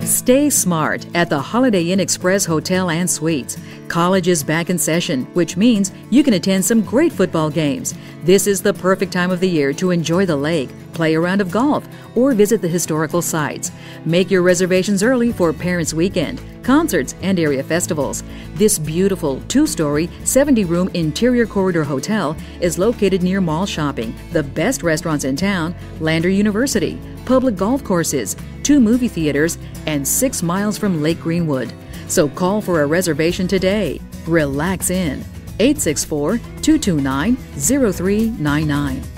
Stay smart at the Holiday Inn Express Hotel and Suites. College is back in session, which means you can attend some great football games. This is the perfect time of the year to enjoy the lake, play a round of golf, or visit the historical sites. Make your reservations early for Parents Weekend, concerts, and area festivals. This beautiful 2-story, 70-room interior corridor hotel is located near mall shopping, the best restaurants in town, Lander University, public golf courses, 2 movie theaters, and 6 miles from Lake Greenwood. So call for a reservation today. Relax in 864-229-0399.